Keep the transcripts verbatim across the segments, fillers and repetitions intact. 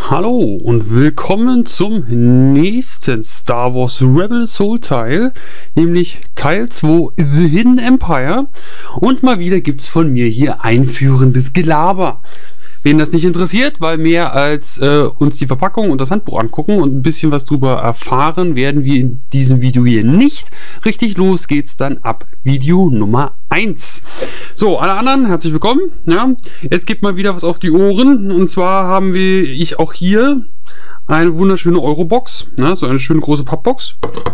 Hallo und willkommen zum nächsten Star Wars Rebel Soul Teil, nämlich Teil zwei The Hidden Empire. Und mal wieder gibt's von mir hier einführendes Gelaber. Wen das nicht interessiert, weil mehr als äh, uns die Verpackung und das Handbuch angucken und ein bisschen was drüber erfahren, werden wir in diesem Video hier nicht. Richtig, los geht's dann ab Video Nummer eins. So, alle anderen, herzlich willkommen. Ja, es gibt mal wieder was auf die Ohren. Und zwar haben wir, ich auch hier, eine wunderschöne Eurobox. Ne, so eine schöne große Pappbox.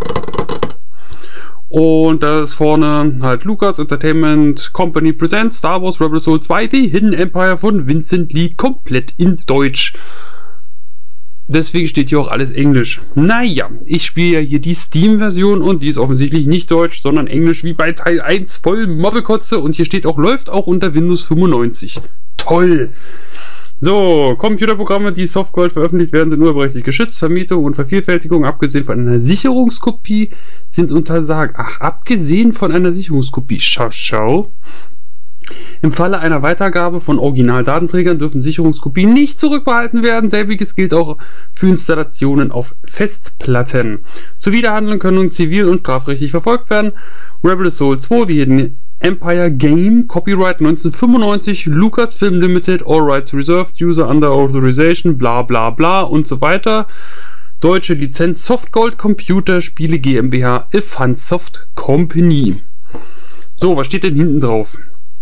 Und da ist vorne halt Lucas Entertainment Company Presents Star Wars Rebel Soul zwei, The Hidden Empire von Vincent Lee, komplett in Deutsch. Deswegen steht hier auch alles Englisch. Naja, ich spiele ja hier die Steam-Version und die ist offensichtlich nicht deutsch, sondern Englisch wie bei Teil eins, voll Mobbekotze. Und hier steht auch, läuft auch unter Windows fünfundneunzig. Toll! So, Computerprogramme, die Softgold veröffentlicht werden, sind urheberrechtlich geschützt. Vermietung und Vervielfältigung, abgesehen von einer Sicherungskopie, sind untersagt. Ach, abgesehen von einer Sicherungskopie. Schau, schau. Im Falle einer Weitergabe von Originaldatenträgern dürfen Sicherungskopien nicht zurückbehalten werden. Selbiges gilt auch für Installationen auf Festplatten. Zuwiderhandlungen können zivil- und strafrechtlich verfolgt werden. Rebel Soul zwei, wie Hidden Empire Game, Copyright neunzehnhundertfünfundneunzig, Lucasfilm Limited, All Rights Reserved, User Under Authorization, bla bla bla und so weiter. Deutsche Lizenz Softgold Computer Spiele GmbH, A Funsoft Company. So, was steht denn hinten drauf?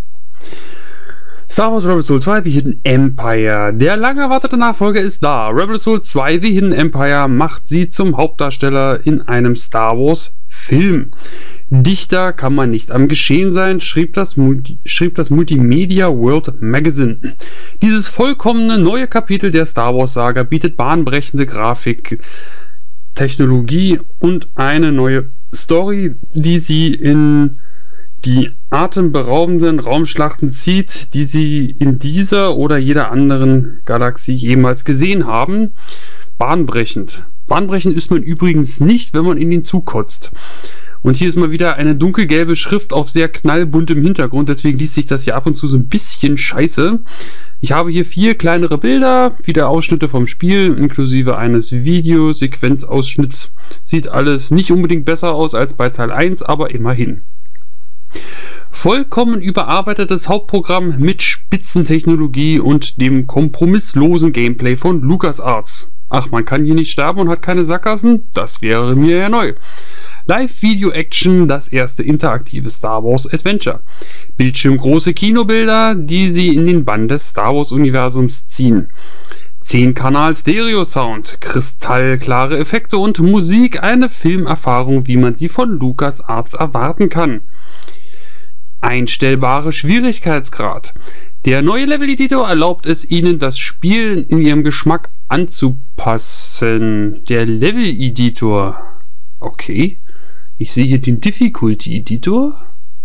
Star Wars Rebel Soul zwei, The Hidden Empire. Der lang erwartete Nachfolger ist da. Rebel Soul zwei, The Hidden Empire macht sie zum Hauptdarsteller in einem Star Wars Film. Dichter kann man nicht am Geschehen sein, schrieb das, Multi schrieb das Multimedia World Magazine. Dieses vollkommene neue Kapitel der Star Wars Saga bietet bahnbrechende Grafik, Technologie und eine neue Story, die sie in die atemberaubenden Raumschlachten zieht, die sie in dieser oder jeder anderen Galaxie jemals gesehen haben. Bahnbrechend. Bahnbrechend ist man übrigens nicht, wenn man in den Zug kotzt. Und hier ist mal wieder eine dunkelgelbe Schrift auf sehr knallbuntem Hintergrund, deswegen liest sich das hier ab und zu so ein bisschen scheiße. Ich habe hier vier kleinere Bilder, wieder Ausschnitte vom Spiel, inklusive eines Videosequenzausschnitts. Sieht alles nicht unbedingt besser aus als bei Teil eins, aber immerhin. Vollkommen überarbeitetes Hauptprogramm mit Spitzentechnologie und dem kompromisslosen Gameplay von LucasArts. Ach, man kann hier nicht sterben und hat keine Sackgassen? Das wäre mir ja neu. Live-Video-Action, das erste interaktive Star Wars Adventure. Bildschirmgroße Kinobilder, die sie in den Bann des Star Wars-Universums ziehen. zehn Kanal Stereo-Sound, kristallklare Effekte und Musik, eine Filmerfahrung, wie man sie von LucasArts erwarten kann. Einstellbare Schwierigkeitsgrad. Der neue Level-Editor erlaubt es Ihnen, das Spiel in Ihrem Geschmack anzupassen. Der Level-Editor. Okay. Ich sehe hier den Difficulty-Editor.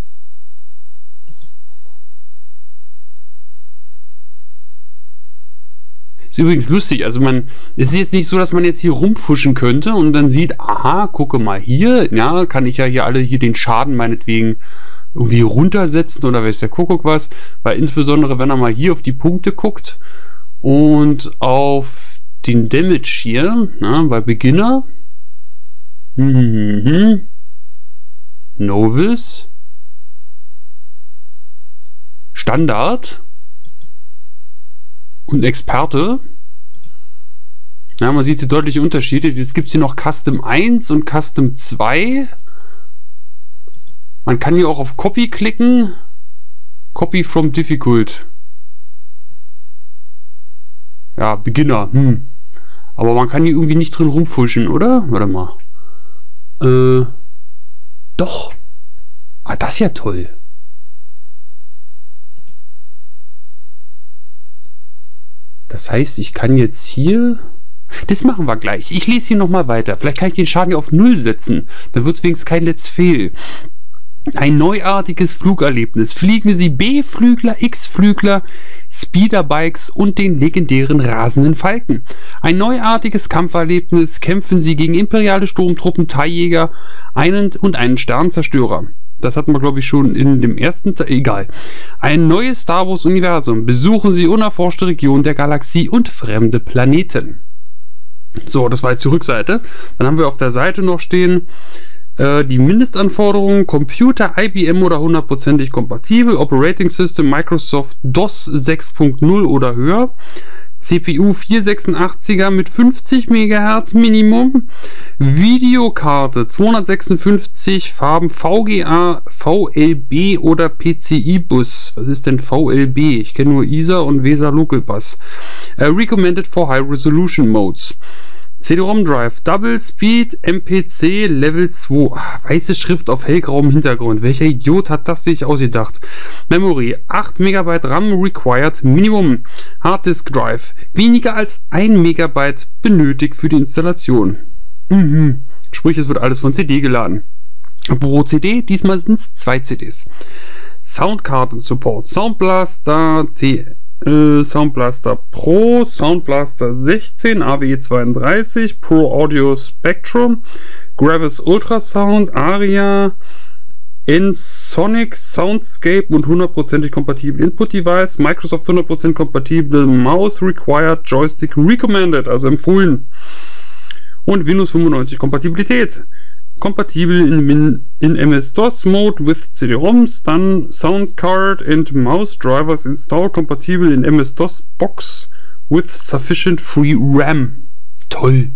Ist übrigens lustig, also man, es ist jetzt nicht so, dass man jetzt hier rumfuschen könnte und dann sieht, aha, gucke mal hier, ja, kann ich ja hier alle hier den Schaden meinetwegen irgendwie runtersetzen oder weiß der Kuckuck was, weil insbesondere wenn er mal hier auf die Punkte guckt und auf den Damage hier, na, bei Beginner, mhm. Novice, Standard und Experte. Ja, man sieht die deutlichen Unterschiede. Jetzt gibt es hier noch Custom eins und Custom zwei. Man kann hier auch auf Copy klicken. Copy from Difficult. Ja, Beginner. Hm. Aber man kann hier irgendwie nicht drin rumfuschen, oder? Warte mal. Äh... Doch. Ah, das ist ja toll. Das heißt, ich kann jetzt hier... Das machen wir gleich. Ich lese hier nochmal weiter. Vielleicht kann ich den Schaden hier auf null setzen. Dann wird es wenigstens kein Let's Fail. Ein neuartiges Flugerlebnis. Fliegen Sie B-Flügler, X-Flügler, Speederbikes und den legendären rasenden Falken. Ein neuartiges Kampferlebnis. Kämpfen Sie gegen imperiale Sturmtruppen, Teiljäger einen und einen Sternzerstörer. Das hatten wir, glaube ich, schon in dem ersten Teil. Egal. Ein neues Star Wars-Universum. Besuchen Sie unerforschte Regionen der Galaxie und fremde Planeten. So, das war jetzt die Rückseite. Dann haben wir auf der Seite noch stehen äh, die Mindestanforderungen. Computer, I B M oder hundertprozentig kompatibel. Operating System, Microsoft DOS sechs Punkt null oder höher. C P U vierhundertsechsundachtziger mit fünfzig Megahertz Minimum. Videokarte zweihundertsechsundfünfzig, Farben V G A, V L B oder P C I-Bus. Was ist denn V L B? Ich kenne nur I S A und Weser Local Bus. Uh, recommended for High Resolution Modes. C D-ROM Drive, Double Speed, M P C, Level zwei. Ach, weiße Schrift auf hellgrauem Hintergrund. Welcher Idiot hat das sich ausgedacht? Memory, acht Megabyte RAM required Minimum. Harddisk Drive, weniger als ein Megabyte benötigt für die Installation. Mhm. Sprich, es wird alles von C D geladen. Pro C D, diesmal sind es zwei C Ds. Soundkarten Support, Sound Blaster T Äh, Sound Blaster Pro, Sound Blaster sechzehn, A W E zweiunddreißig, Pro Audio Spectrum, Gravis Ultrasound, Aria, Ensoniq, Soundscape und hundertprozentig kompatibel Input Device, Microsoft hundert Prozent kompatibel Mouse Required, Joystick Recommended, also empfohlen, und Windows fünfundneunzig Kompatibilität. Kompatibel in, in M S-DOS Mode with C D-ROMs, dann Sound Card and Mouse Drivers installed, kompatibel in M S-DOS Box with sufficient free RAM. Toll.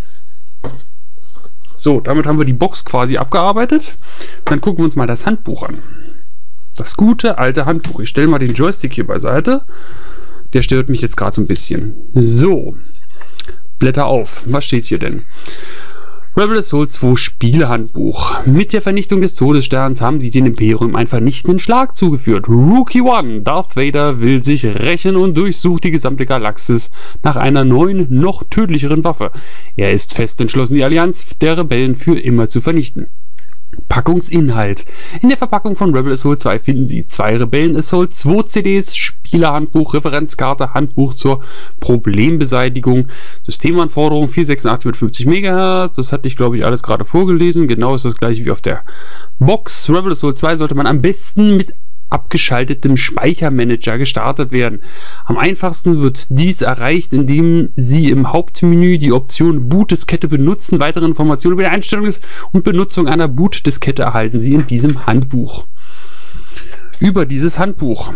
So, damit haben wir die Box quasi abgearbeitet. Dann gucken wir uns mal das Handbuch an. Das gute alte Handbuch. Ich stelle mal den Joystick hier beiseite. Der stört mich jetzt gerade so ein bisschen. So, Blätter auf. Was steht hier denn? Rebel Assault zwei Spielehandbuch. Mit der Vernichtung des Todessterns haben sie dem Imperium einen vernichtenden Schlag zugeführt. Rookie One, Darth Vader, will sich rächen und durchsucht die gesamte Galaxis nach einer neuen, noch tödlicheren Waffe. Er ist fest entschlossen, die Allianz der Rebellen für immer zu vernichten. Packungsinhalt. In der Verpackung von Rebel Assault zwei finden Sie zwei Rebellen Assault zwei C Ds, Spielerhandbuch, Referenzkarte, Handbuch zur Problembeseitigung, Systemanforderungen vierhundertsechsundachtzig mit fünfzig Megahertz. Das hatte ich, glaube ich, alles gerade vorgelesen. Genau ist das gleiche wie auf der Box. Rebel Assault zwei sollte man am besten mit abgeschaltetem Speichermanager gestartet werden. Am einfachsten wird dies erreicht, indem Sie im Hauptmenü die Option Boot-Diskette benutzen. Weitere Informationen über die Einstellung und Benutzung einer Boot-Diskette erhalten Sie in diesem Handbuch. Über dieses Handbuch.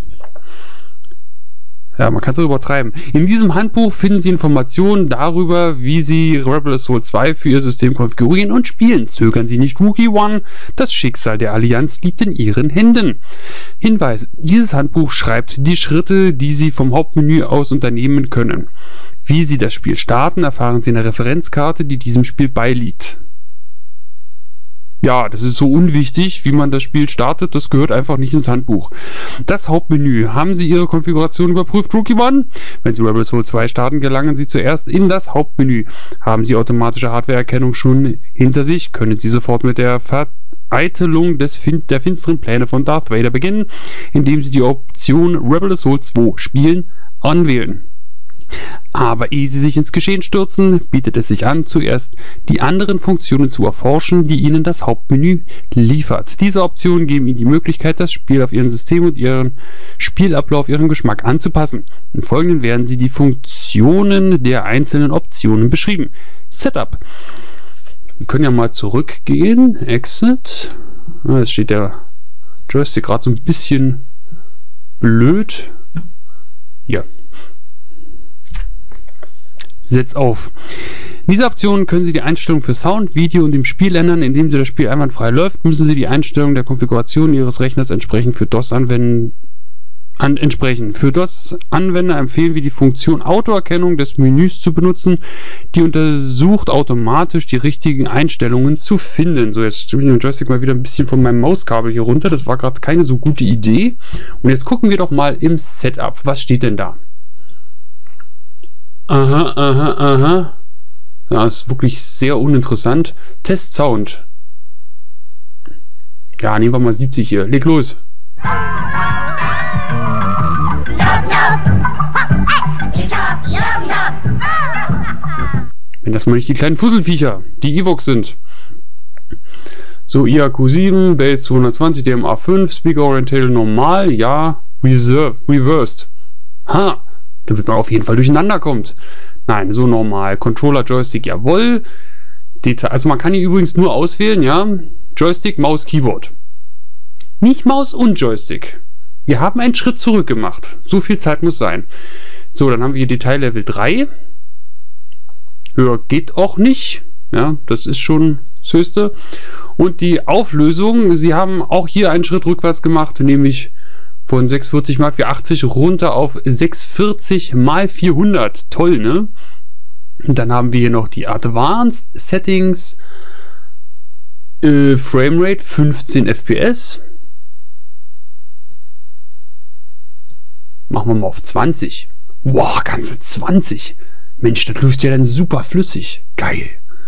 Ja, man kann es auch übertreiben. In diesem Handbuch finden Sie Informationen darüber, wie Sie Rebel Assault zwei für Ihr System konfigurieren und spielen. Zögern Sie nicht, Rookie One. Das Schicksal der Allianz liegt in Ihren Händen. Hinweis: Dieses Handbuch schreibt die Schritte, die Sie vom Hauptmenü aus unternehmen können. Wie Sie das Spiel starten, erfahren Sie in der Referenzkarte, die diesem Spiel beiliegt. Ja, das ist so unwichtig, wie man das Spiel startet, das gehört einfach nicht ins Handbuch. Das Hauptmenü. Haben Sie Ihre Konfiguration überprüft, Rookie One? Wenn Sie Rebel Assault zwei starten, gelangen Sie zuerst in das Hauptmenü. Haben Sie automatische Hardwareerkennung schon hinter sich, können Sie sofort mit der Vereitelung des fin der finsteren Pläne von Darth Vader beginnen, indem Sie die Option Rebel Assault zwei Spielen anwählen. Aber ehe Sie sich ins Geschehen stürzen, bietet es sich an, zuerst die anderen Funktionen zu erforschen, die Ihnen das Hauptmenü liefert. Diese Optionen geben Ihnen die Möglichkeit, das Spiel auf Ihrem System und Ihren Spielablauf Ihrem Geschmack anzupassen. Im Folgenden werden Sie die Funktionen der einzelnen Optionen beschrieben. Setup. Wir können ja mal zurückgehen. Exit. Es steht der Joystick gerade so ein bisschen blöd. Ja. Setz auf. In dieser Option können Sie die Einstellungen für Sound, Video und dem Spiel ändern. Indem Sie das Spiel einwandfrei läuft, müssen Sie die Einstellung der Konfiguration Ihres Rechners entsprechend für DOS-Anwender an, entsprechen. Für DOS-Anwender empfehlen wir die Funktion Autoerkennung des Menüs zu benutzen, die untersucht automatisch die richtigen Einstellungen zu finden. So, jetzt stelle ich den Joystick mal wieder ein bisschen von meinem Mauskabel hier runter. Das war gerade keine so gute Idee. Und jetzt gucken wir doch mal im Setup. Was steht denn da? Aha, aha, aha. Ja, ist wirklich sehr uninteressant. Test Sound. Ja, nehmen wir mal siebzig hier. Leg los. Wenn das mal nicht die kleinen Fusselviecher, die Evox sind. So, I A Q sieben, Bass zweihundertzwanzig, D M A fünf, Speaker Oriental normal, ja, Reserve, Reversed. Ha, damit man auf jeden Fall durcheinander kommt. Nein, so normal. Controller, Joystick, jawohl. Detail, also man kann hier übrigens nur auswählen, ja, Joystick, Maus, Keyboard. Nicht Maus und Joystick. Wir haben einen Schritt zurück gemacht. So viel Zeit muss sein. So, dann haben wir hier Detaillevel drei. Höher geht auch nicht. Ja, das ist schon das Höchste. Und die Auflösung, sie haben auch hier einen Schritt rückwärts gemacht, nämlich von sechshundertvierzig mal vierhundertachtzig runter auf sechshundertvierzig mal vierhundert. Toll, ne? Und dann haben wir hier noch die Advanced Settings. Äh, Framerate fünfzehn F P S. Machen wir mal auf zwanzig. Wow, ganze zwanzig. Mensch, das läuft ja dann super flüssig. Geil.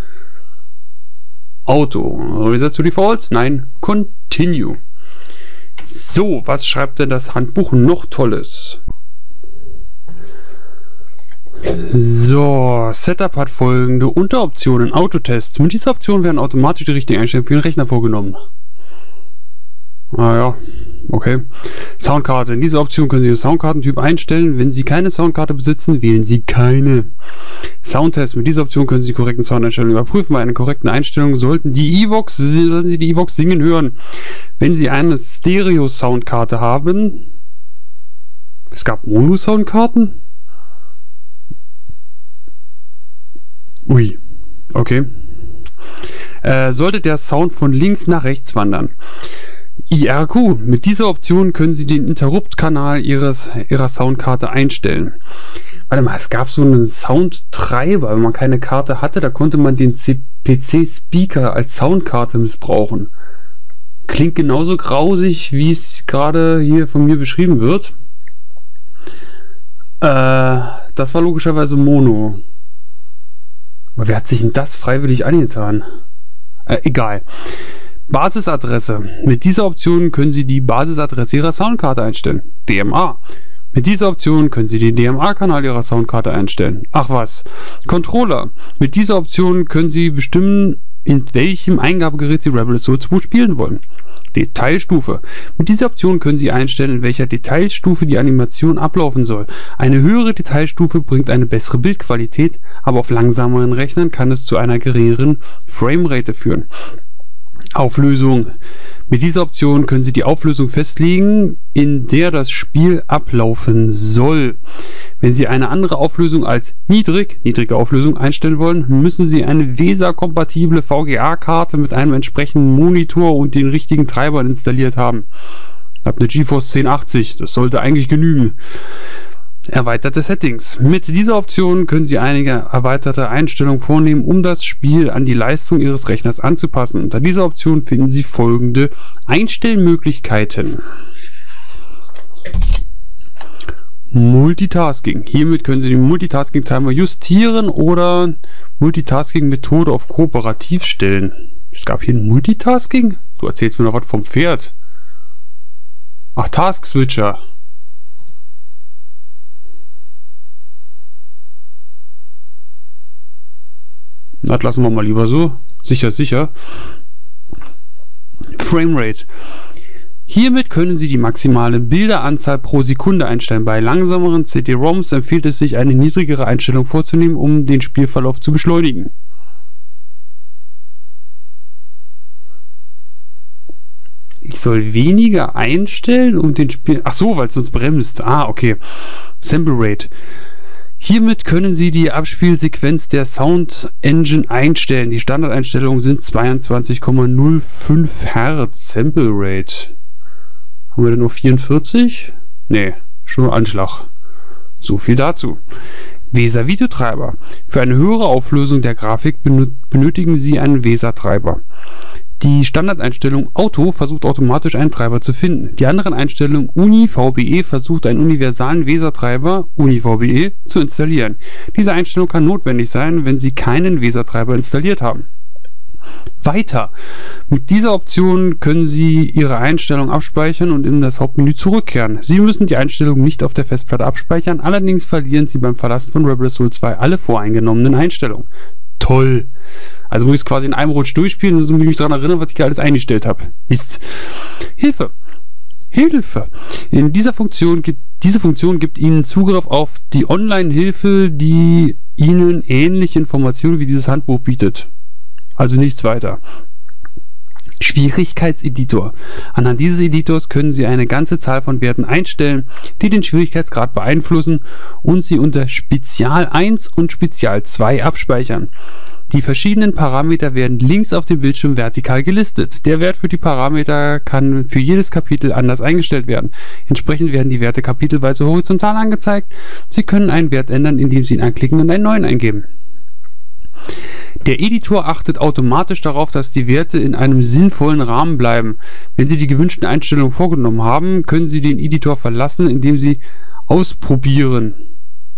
Auto. Reset to Defaults? Nein. Continue. So, was schreibt denn das Handbuch noch Tolles? So, Setup hat folgende Unteroptionen. Autotest. Mit dieser Option werden automatisch die richtigen Einstellungen für den Rechner vorgenommen. Ah ja, okay. Soundkarte. In dieser Option können Sie den Soundkartentyp einstellen. Wenn Sie keine Soundkarte besitzen, wählen Sie keine. Soundtest. Mit dieser Option können Sie die korrekten Soundeinstellungen überprüfen. Bei einer korrekten Einstellung sollten die Evox, sollten Sie die Evox singen hören. Wenn Sie eine Stereo-Soundkarte haben. Es gab Mono-Soundkarten? Ui, okay. Äh, sollte der Sound von links nach rechts wandern. I R Q. Mit dieser Option können Sie den Interrupt-Kanal Ihres, Ihrer Soundkarte einstellen. Warte mal, es gab so einen Soundtreiber, wenn man keine Karte hatte, da konnte man den P C-Speaker als Soundkarte missbrauchen. Klingt genauso grausig, wie es gerade hier von mir beschrieben wird. Äh, das war logischerweise Mono. Aber wer hat sich denn das freiwillig angetan? Äh, egal. Basisadresse. Mit dieser Option können Sie die Basisadresse Ihrer Soundkarte einstellen. D M A. Mit dieser Option können Sie den D M A-Kanal Ihrer Soundkarte einstellen. Ach was. Controller. Mit dieser Option können Sie bestimmen, in welchem Eingabegerät Sie Rebel Assault zwei spielen wollen. Detailstufe. Mit dieser Option können Sie einstellen, in welcher Detailstufe die Animation ablaufen soll. Eine höhere Detailstufe bringt eine bessere Bildqualität, aber auf langsameren Rechnern kann es zu einer geringeren Framerate führen. Auflösung. Mit dieser Option können Sie die Auflösung festlegen, in der das Spiel ablaufen soll. Wenn Sie eine andere Auflösung als niedrig, niedrige Auflösung einstellen wollen, müssen Sie eine VESA-kompatible V G A-Karte mit einem entsprechenden Monitor und den richtigen Treibern installiert haben. Ich habe eine GeForce zehn achtzig, das sollte eigentlich genügen. Erweiterte Settings. Mit dieser Option können Sie einige erweiterte Einstellungen vornehmen, um das Spiel an die Leistung Ihres Rechners anzupassen. Unter dieser Option finden Sie folgende Einstellmöglichkeiten. Multitasking. Hiermit können Sie den Multitasking-Timer justieren oder Multitasking-Methode auf kooperativ stellen. Es gab hier ein Multitasking? Du erzählst mir noch was vom Pferd. Ach, Task-Switcher. Das lassen wir mal lieber so. Sicher, sicher. Framerate. Hiermit können Sie die maximale Bilderanzahl pro Sekunde einstellen. Bei langsameren C D-ROMs empfiehlt es sich, eine niedrigere Einstellung vorzunehmen, um den Spielverlauf zu beschleunigen. Ich soll weniger einstellen, um den Spiel... Ach so, weil es sonst bremst. Ah, okay. Sample Rate. Hiermit können Sie die Abspielsequenz der Sound Engine einstellen. Die Standardeinstellungen sind zweiundzwanzig Komma null fünf Hertz. Sample Rate. Haben wir denn nur vierundvierzig? Nee, schon Anschlag. So viel dazu. VESA Videotreiber. Für eine höhere Auflösung der Grafik benötigen Sie einen VESA-Treiber. Die Standardeinstellung Auto versucht automatisch einen Treiber zu finden. Die anderen Einstellungen UniVBE versucht einen universalen VESA-Treiber UniVBE zu installieren. Diese Einstellung kann notwendig sein, wenn Sie keinen VESA-Treiber installiert haben. Weiter. Mit dieser Option können Sie Ihre Einstellung abspeichern und in das Hauptmenü zurückkehren. Sie müssen die Einstellung nicht auf der Festplatte abspeichern, allerdings verlieren Sie beim Verlassen von Rebel Assault zwei alle voreingenommenen Einstellungen. Toll. Also muss ich es quasi in einem Rutsch durchspielen und so muss ich mich daran erinnern, was ich hier alles eingestellt habe. Mist. Hilfe. Hilfe. In dieser Funktion gibt, diese Funktion gibt Ihnen Zugriff auf die Online-Hilfe, die Ihnen ähnliche Informationen wie dieses Handbuch bietet. Also nichts weiter. Schwierigkeitseditor. Anhand dieses Editors können Sie eine ganze Zahl von Werten einstellen, die den Schwierigkeitsgrad beeinflussen und sie unter Spezial eins und Spezial zwei abspeichern. Die verschiedenen Parameter werden links auf dem Bildschirm vertikal gelistet. Der Wert für die Parameter kann für jedes Kapitel anders eingestellt werden. Entsprechend werden die Werte kapitelweise horizontal angezeigt. Sie können einen Wert ändern, indem Sie ihn anklicken und einen neuen eingeben. Der Editor achtet automatisch darauf, dass die Werte in einem sinnvollen Rahmen bleiben. Wenn Sie die gewünschten Einstellungen vorgenommen haben, können Sie den Editor verlassen, indem Sie ausprobieren.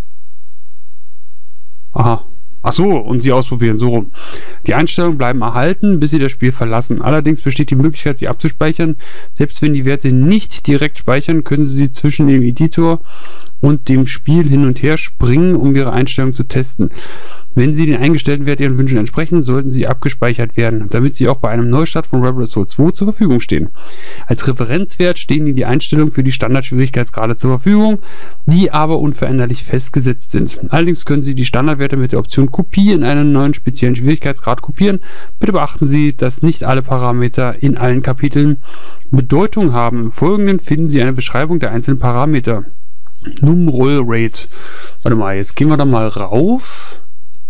Aha. Ach so, und sie ausprobieren, so rum. Die Einstellungen bleiben erhalten, bis Sie das Spiel verlassen. Allerdings besteht die Möglichkeit, sie abzuspeichern. Selbst wenn die Werte nicht direkt speichern, können Sie sie zwischen dem Editor und dem Spiel hin und her springen, um Ihre Einstellungen zu testen. Wenn Sie den eingestellten Wert Ihren Wünschen entsprechen, sollten sie abgespeichert werden, damit sie auch bei einem Neustart von Rebel Assault zwei zur Verfügung stehen. Als Referenzwert stehen Ihnen die Einstellungen für die Standardschwierigkeitsgrade zur Verfügung, die aber unveränderlich festgesetzt sind. Allerdings können Sie die Standardwerte mit der Option Kopie in einen neuen speziellen Schwierigkeitsgrad kopieren. Bitte beachten Sie, dass nicht alle Parameter in allen Kapiteln Bedeutung haben. Im Folgenden finden Sie eine Beschreibung der einzelnen Parameter. Num Roll Rate. Warte mal, jetzt gehen wir da mal rauf.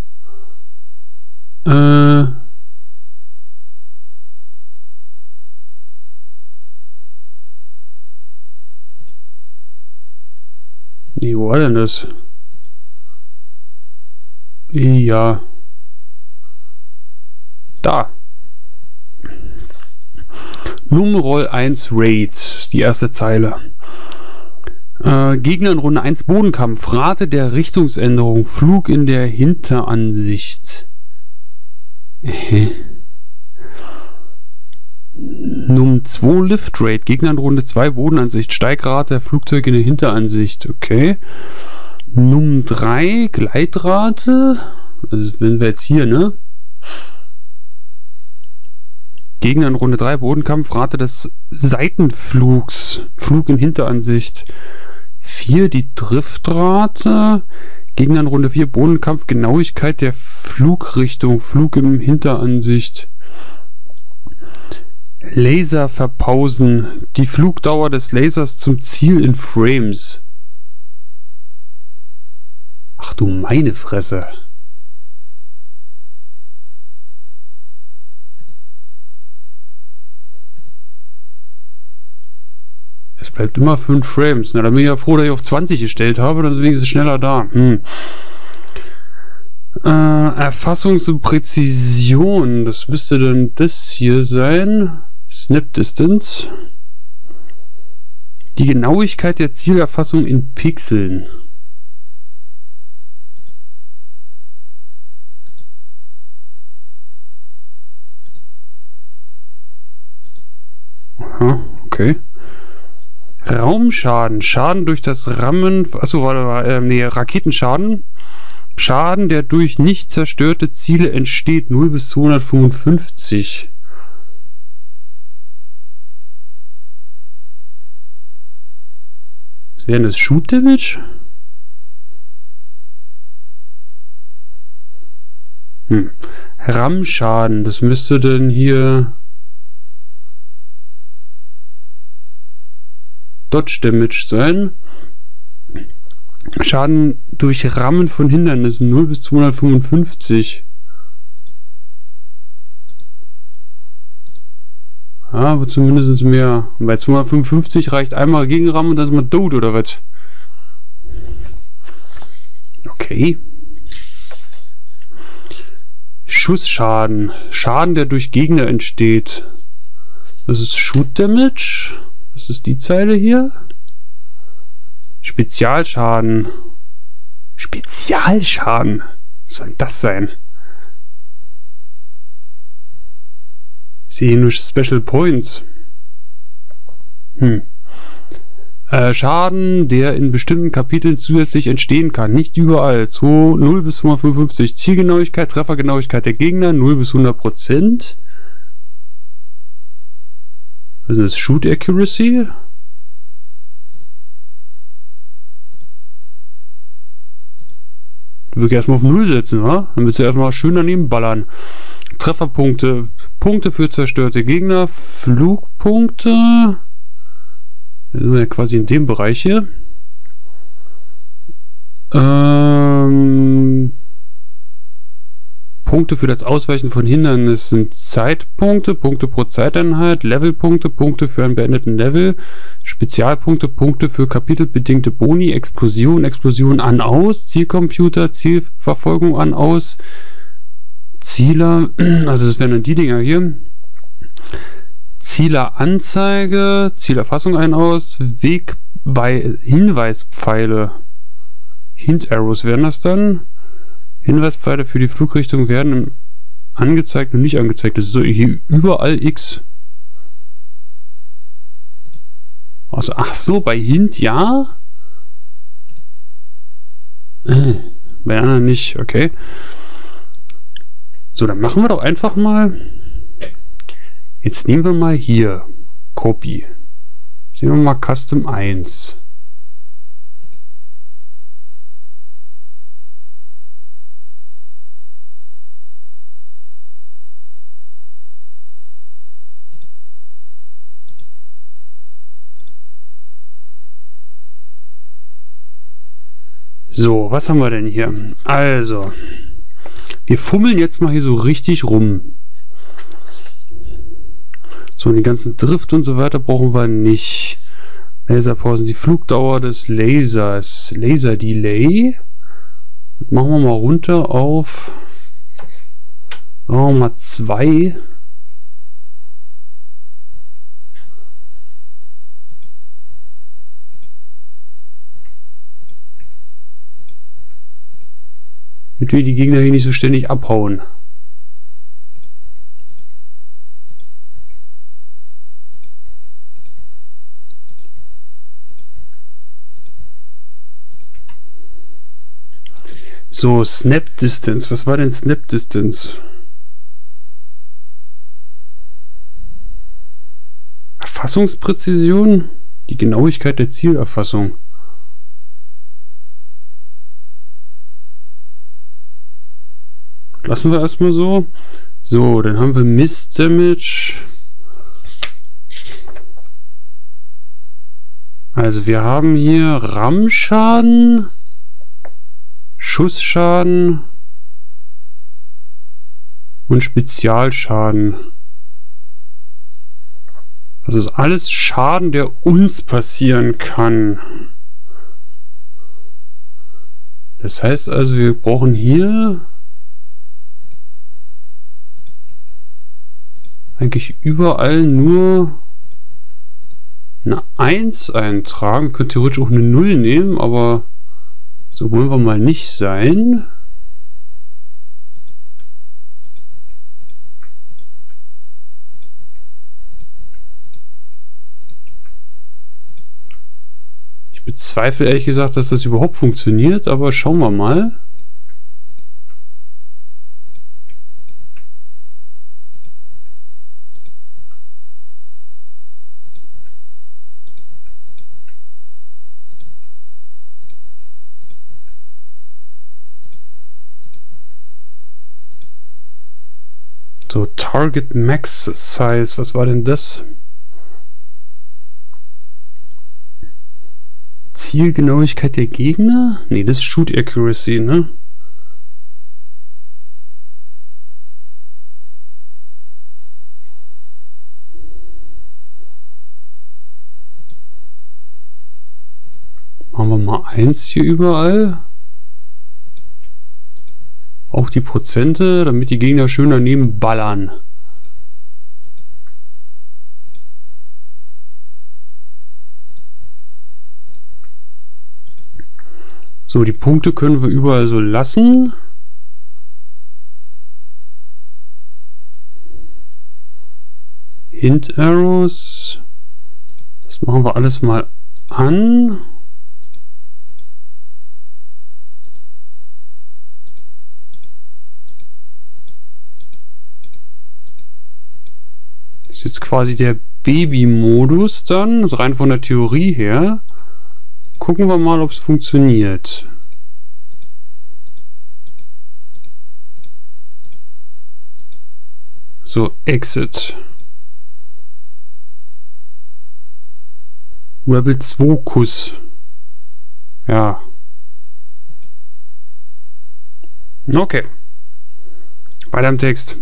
Äh. Wie war denn das? Ja. Da. Numerol eins Raid ist die erste Zeile. Äh, Gegner in Runde eins Bodenkampf. Rate der Richtungsänderung. Flug in der Hinteransicht. Äh. Num zwei Lift Raid. Gegner in Runde zwei Bodenansicht. Steigrate der Flugzeuge in der Hinteransicht. Okay. Num drei Gleitrate. Also wenn wir jetzt hier, ne? Gegner in Runde drei Bodenkampf. Rate des Seitenflugs. Flug in Hinteransicht. vier die Driftrate. Gegner in Runde vier Bodenkampf. Genauigkeit der Flugrichtung. Flug in Hinteransicht. Laser verpausen. Die Flugdauer des Lasers zum Ziel in Frames. Ach du meine Fresse. Es bleibt immer fünf Frames. Na, dann bin ich ja froh, dass ich auf zwanzig gestellt habe, dann ist es wenigstens schneller da. Hm. Äh, Erfassungs- und Präzision. Das müsste dann das hier sein. Snap Distance. Die Genauigkeit der Zielerfassung in Pixeln. Aha, okay. Raumschaden. Schaden durch das Rammen. Achso, warte mal. Äh, nee, Raketenschaden. Schaden, der durch nicht zerstörte Ziele entsteht. null bis zweihundertfünfundfünfzig. Was wäre das? Shoot Damage? Hm. RAM-Schaden. Das müsste denn hier Dodge Damage sein. Schaden durch Rammen von Hindernissen null bis zweihundertfünfundfünfzig. Ja, aber zumindest mehr. Und bei zweihundertfünfundfünfzig reicht einmal Gegenrammen und dann ist man tot, oder was? Okay. Schussschaden. Schaden, der durch Gegner entsteht. Das ist Shoot Damage. Das ist die Zeile hier. Spezialschaden. Spezialschaden? Was soll das sein? Ich sehe nur Special Points. Hm. Äh, Schaden, der in bestimmten Kapiteln zusätzlich entstehen kann. Nicht überall. So null bis hundertfünfundfünfzig. Zielgenauigkeit, Treffergenauigkeit der Gegner, null bis hundert Prozent. Was ist das? Shoot Accuracy? Würde ich erstmal auf null setzen, wa? Dann willst du erstmal schön daneben ballern. Trefferpunkte. Punkte für zerstörte Gegner. Flugpunkte. Da sind wir ja quasi in dem Bereich hier. Ähm, Punkte für das Ausweichen von Hindernissen. Zeitpunkte, Punkte pro Zeiteinheit, Levelpunkte, Punkte für einen beendeten Level, Spezialpunkte, Punkte für kapitelbedingte Boni, Explosion, Explosion an, aus, Zielcomputer, Zielverfolgung an, aus, Zieler, also das wären dann die Dinger hier. Zieleranzeige, Zielerfassung ein, aus, Weg bei Hinweispfeile, Hint Arrows wären das dann. Hinweispfeile für die Flugrichtung werden angezeigt und nicht angezeigt. Das ist so hier überall X. Also, ach so, bei Hint ja. Äh, bei anderen nicht, okay. So, dann machen wir doch einfach mal. Jetzt nehmen wir mal hier Copy. Jetzt nehmen wir mal Custom eins. So, was haben wir denn hier? Also, wir fummeln jetzt mal hier so richtig rum. So, die ganzen Drift und so weiter brauchen wir nicht. Laserpausen, die Flugdauer des Lasers. Laser Delay. Das machen wir mal runter auf, machen wir mal zwei. Damit wir die Gegner hier nicht so ständig abhauen. So, Snap Distance. Was war denn Snap Distance? Erfassungspräzision? Die Genauigkeit der Zielerfassung. Lassen wir erstmal so. So, dann haben wir Miss Damage. Also wir haben hier Rammschaden, Schussschaden und Spezialschaden. Das ist alles Schaden, der uns passieren kann. Das heißt also, wir brauchen hier eigentlich überall nur eine eins eintragen. Wir können theoretisch auch eine null nehmen, aber so wollen wir mal nicht sein. Ich bezweifle ehrlich gesagt, dass das überhaupt funktioniert, aber schauen wir mal. So, Target Max Size, was war denn das? Zielgenauigkeit der Gegner? Ne, das ist Shoot Accuracy, ne? Machen wir mal eins hier überall. Auch die Prozente, damit die Gegner schön daneben ballern. So, die Punkte können wir überall so lassen. Hint Arrows. Das machen wir alles mal an. Das ist jetzt quasi der Baby-Modus dann, also rein von der Theorie her. Gucken wir mal, ob es funktioniert. So, Exit. Rebel zwei Kuss. Ja. Okay. Weiter im Text.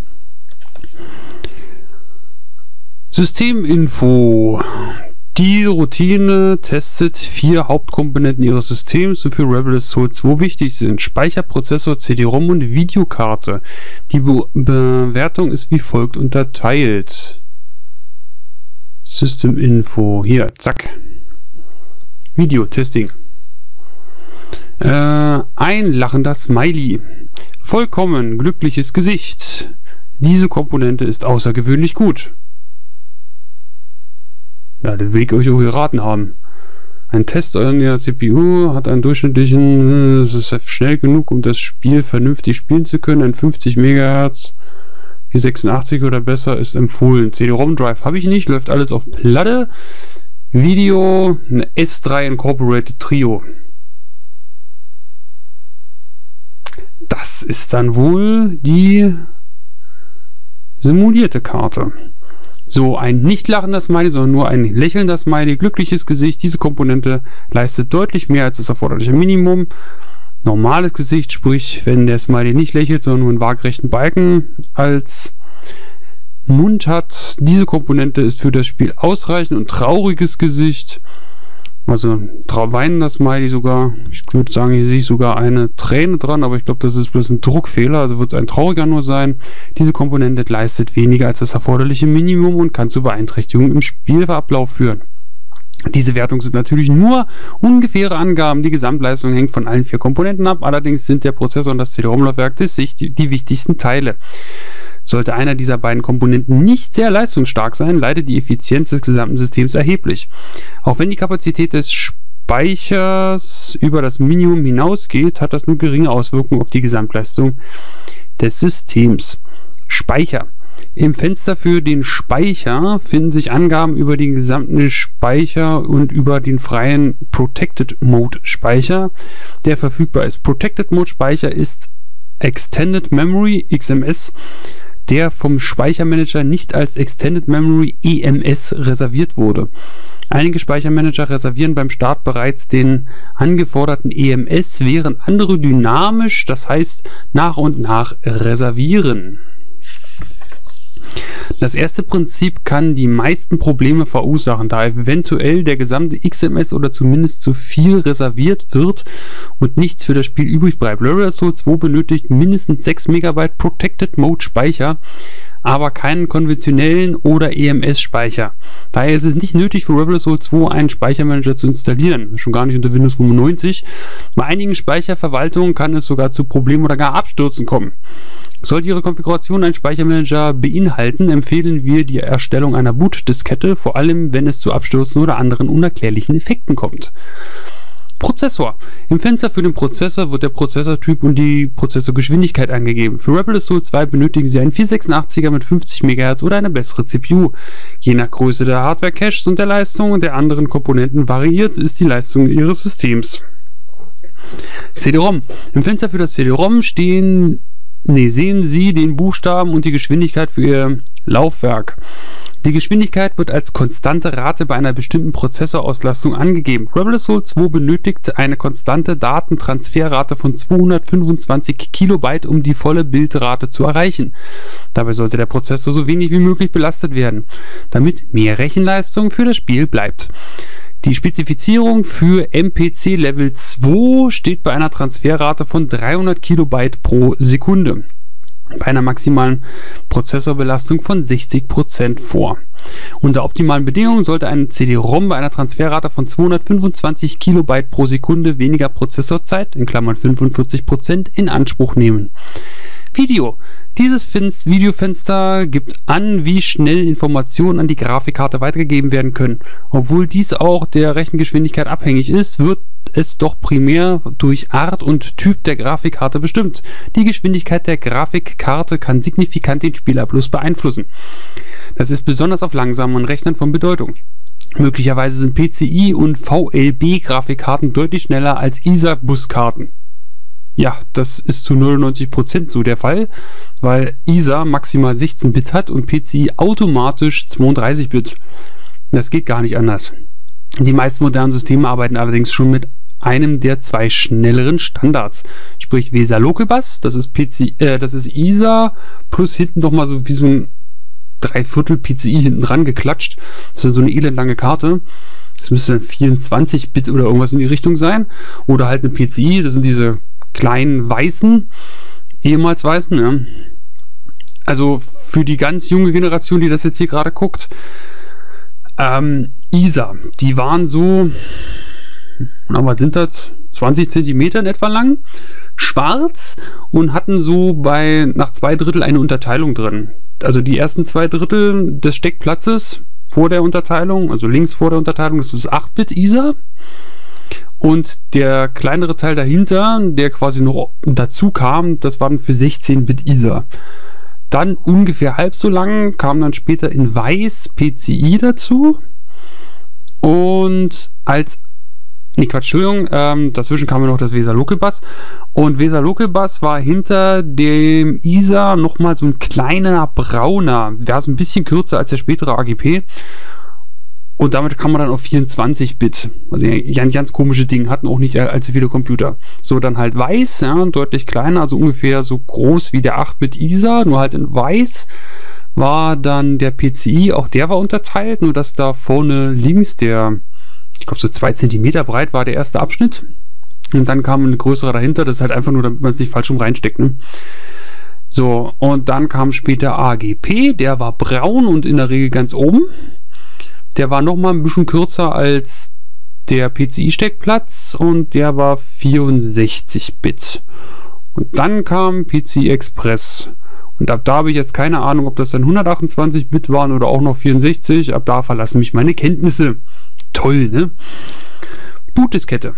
Systeminfo. Die Routine testet vier Hauptkomponenten ihres Systems, die für Rebel Assault zwei wichtig sind. Speicher, Prozessor, C D-ROM und Videokarte. Die Be Bewertung ist wie folgt unterteilt. Systeminfo. Hier, zack. Video-Testing. Äh, ein lachender Smiley. Vollkommen glückliches Gesicht. Diese Komponente ist außergewöhnlich gut. Ja, den will ich euch auch geraten haben. Ein Test an der C P U hat einen durchschnittlichen, es ist schnell genug, um das Spiel vernünftig spielen zu können. Ein fünfzig Megahertz, vier sechsundachtzig oder besser ist empfohlen. C D-ROM Drive habe ich nicht, läuft alles auf Platte. Video, eine S drei Incorporated Trio. Das ist dann wohl die simulierte Karte. So, ein nicht lachender Smiley, sondern nur ein lächelnder Smiley, glückliches Gesicht. Diese Komponente leistet deutlich mehr als das erforderliche Minimum. Normales Gesicht, sprich, wenn der Smiley nicht lächelt, sondern nur einen waagerechten Balken als Mund hat. Diese Komponente ist für das Spiel ausreichend und trauriges Gesicht. Also weinender Smiley sogar. Ich würde sagen, hier sehe ich sogar eine Träne dran, aber ich glaube, das ist bloß ein Druckfehler, also wird es ein trauriger nur sein. Diese Komponente leistet weniger als das erforderliche Minimum und kann zu Beeinträchtigungen im Spielablauf führen. Diese Wertungen sind natürlich nur ungefähre Angaben. Die Gesamtleistung hängt von allen vier Komponenten ab. Allerdings sind der Prozessor und das C D-ROM-Laufwerk die, die wichtigsten Teile. Sollte einer dieser beiden Komponenten nicht sehr leistungsstark sein, leidet die Effizienz des gesamten Systems erheblich. Auch wenn die Kapazität des Speichers über das Minimum hinausgeht, hat das nur geringe Auswirkungen auf die Gesamtleistung des Systems. Speicher. Im Fenster für den Speicher finden sich Angaben über den gesamten Speicher und über den freien Protected Mode Speicher, der verfügbar ist. Protected Mode Speicher ist Extended Memory X M S, der vom Speichermanager nicht als Extended Memory E M S reserviert wurde. Einige Speichermanager reservieren beim Start bereits den angeforderten E M S, während andere dynamisch, das heißt nach und nach reservieren. Das erste Prinzip kann die meisten Probleme verursachen, da eventuell der gesamte X M S oder zumindest zu viel reserviert wird und nichts für das Spiel übrig bleibt. Rebel Assault zwei benötigt mindestens sechs Megabyte Protected Mode Speicher, aber keinen konventionellen oder E M S-Speicher. Daher ist es nicht nötig für Rebel Assault zwei einen Speichermanager zu installieren, schon gar nicht unter Windows fünfundneunzig. Bei einigen Speicherverwaltungen kann es sogar zu Problemen oder gar Abstürzen kommen. Sollte Ihre Konfiguration einen Speichermanager beinhalten, empfehlen wir die Erstellung einer Boot-Diskette, vor allem wenn es zu Abstürzen oder anderen unerklärlichen Effekten kommt. Prozessor. Im Fenster für den Prozessor wird der Prozessortyp und die Prozessorgeschwindigkeit angegeben. Für Rebel Assault zwei benötigen Sie einen vier sechsundachtziger mit fünfzig Megahertz oder eine bessere C P U. Je nach Größe der Hardware-Caches und der Leistung und der anderen Komponenten variiert ist die Leistung Ihres Systems. C D-ROM. Im Fenster für das C D-ROM stehen Nee, sehen Sie den Buchstaben und die Geschwindigkeit für Ihr Laufwerk. Die Geschwindigkeit wird als konstante Rate bei einer bestimmten Prozessorauslastung angegeben. Rebel Assault zwei benötigt eine konstante Datentransferrate von zweihundertfünfundzwanzig Kilobyte, um die volle Bildrate zu erreichen. Dabei sollte der Prozessor so wenig wie möglich belastet werden, damit mehr Rechenleistung für das Spiel bleibt. Die Spezifizierung für M P C Level zwei steht bei einer Transferrate von dreihundert Kilobyte pro Sekunde, bei einer maximalen Prozessorbelastung von sechzig Prozent vor. Unter optimalen Bedingungen sollte ein C D-ROM bei einer Transferrate von zweihundertfünfundzwanzig Kilobyte pro Sekunde weniger Prozessorzeit, in Klammern fünfundvierzig Prozent, in Anspruch nehmen. Video. Dieses Videofenster gibt an, wie schnell Informationen an die Grafikkarte weitergegeben werden können. Obwohl dies auch der Rechengeschwindigkeit abhängig ist, wird es doch primär durch Art und Typ der Grafikkarte bestimmt. Die Geschwindigkeit der Grafikkarte kann signifikant den Spielabschluss beeinflussen. Das ist besonders auf langsamen Rechnern von Bedeutung. Möglicherweise sind P C I- und V L B-Grafikkarten deutlich schneller als I S A-Buskarten. Ja, das ist zu neunundneunzig Prozent so der Fall, weil I S A maximal sechzehn Bit hat und P C I automatisch zweiunddreißig Bit. Das geht gar nicht anders. Die meisten modernen Systeme arbeiten allerdings schon mit einem der zwei schnelleren Standards, sprich VESA Local Bus, das ist P C I, äh, das ist I S A plus hinten nochmal so wie so ein Dreiviertel P C I hinten dran geklatscht. Das ist so eine elendlange Karte. Das müsste dann vierundzwanzig Bit oder irgendwas in die Richtung sein. Oder halt eine P C I, das sind diese kleinen weißen, ehemals weißen, ja. Also für die ganz junge Generation, die das jetzt hier gerade guckt, ähm, I S A, die waren so, na, was sind das? zwanzig Zentimeter in etwa lang, schwarz und hatten so bei nach zwei Drittel eine Unterteilung drin. Also die ersten zwei Drittel des Steckplatzes vor der Unterteilung, also links vor der Unterteilung, das ist acht Bit I S A. Und der kleinere Teil dahinter, der quasi noch dazu kam, das war dann für sechzehn Bit I S A. Dann ungefähr halb so lang kam dann später in weiß P C I dazu. Und als Nee, Quatsch, Entschuldigung, ähm, dazwischen kam ja noch das VESA Local Bus. Und VESA Local Bus war hinter dem I S A nochmal so ein kleiner brauner. Der ist ein bisschen kürzer als der spätere A G P. Und damit kam man dann auf vierundzwanzig Bit. Also ein ganz komisches Ding, hatten auch nicht allzu viele Computer. So, dann halt weiß, ja, deutlich kleiner, also ungefähr so groß wie der acht Bit I S A, nur halt in weiß. War dann der P C I, auch der war unterteilt, nur dass da vorne links der, ich glaube so zwei Zentimeter breit war der erste Abschnitt. Und dann kam ein größerer dahinter, das ist halt einfach nur, damit man es nicht falsch rum reinsteckt, ne? So, und dann kam später A G P, der war braun und in der Regel ganz oben. Der war nochmal ein bisschen kürzer als der P C I-Steckplatz und der war vierundsechzig Bit. Und dann kam P C I Express. Und ab da habe ich jetzt keine Ahnung, ob das dann hundertachtundzwanzig Bit waren oder auch noch vierundsechzig. Ab da verlassen mich meine Kenntnisse. Toll, ne? Bootdiskette.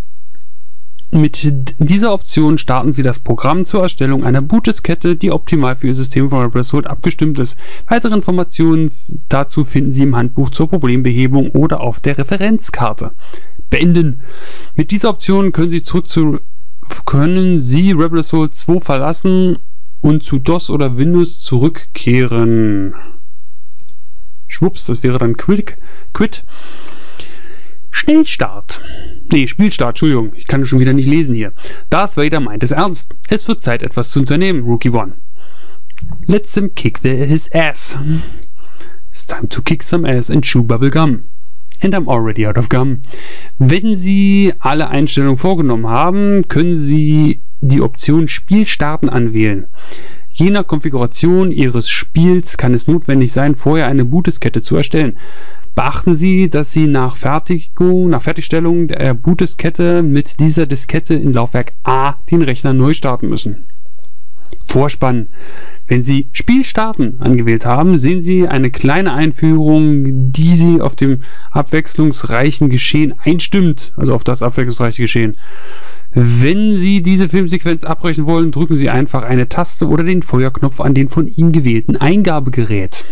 Mit dieser Option starten Sie das Programm zur Erstellung einer Bootdiskette, die optimal für Ihr System von Resolve abgestimmt ist. Weitere Informationen dazu finden Sie im Handbuch zur Problembehebung oder auf der Referenzkarte. Beenden. Mit dieser Option können Sie zurück zu können Sie Resolve zwei verlassen und zu DOS oder Windows zurückkehren. Schwupps, das wäre dann Quit. Quit. Schnellstart. Nee, Spielstart, Entschuldigung, ich kann schon wieder nicht lesen hier. Darth Vader meint es ernst. Es wird Zeit, etwas zu unternehmen, Rookie One. Let's him kick the, his ass. It's time to kick some ass and chew bubble gum. And I'm already out of gum. Wenn Sie alle Einstellungen vorgenommen haben, können Sie die Option Spiel starten anwählen. Je nach Konfiguration Ihres Spiels kann es notwendig sein, vorher eine Bootdiskette zu erstellen. Beachten Sie, dass Sie nach Fertigung, nach Fertigstellung der Bootdiskette mit dieser Diskette in Laufwerk A den Rechner neu starten müssen. Vorspann. Wenn Sie Spiel starten angewählt haben, sehen Sie eine kleine Einführung, die Sie auf dem abwechslungsreichen Geschehen einstimmt, also auf das abwechslungsreiche Geschehen. Wenn Sie diese Filmsequenz abbrechen wollen, drücken Sie einfach eine Taste oder den Feuerknopf an den von Ihnen gewählten Eingabegerät.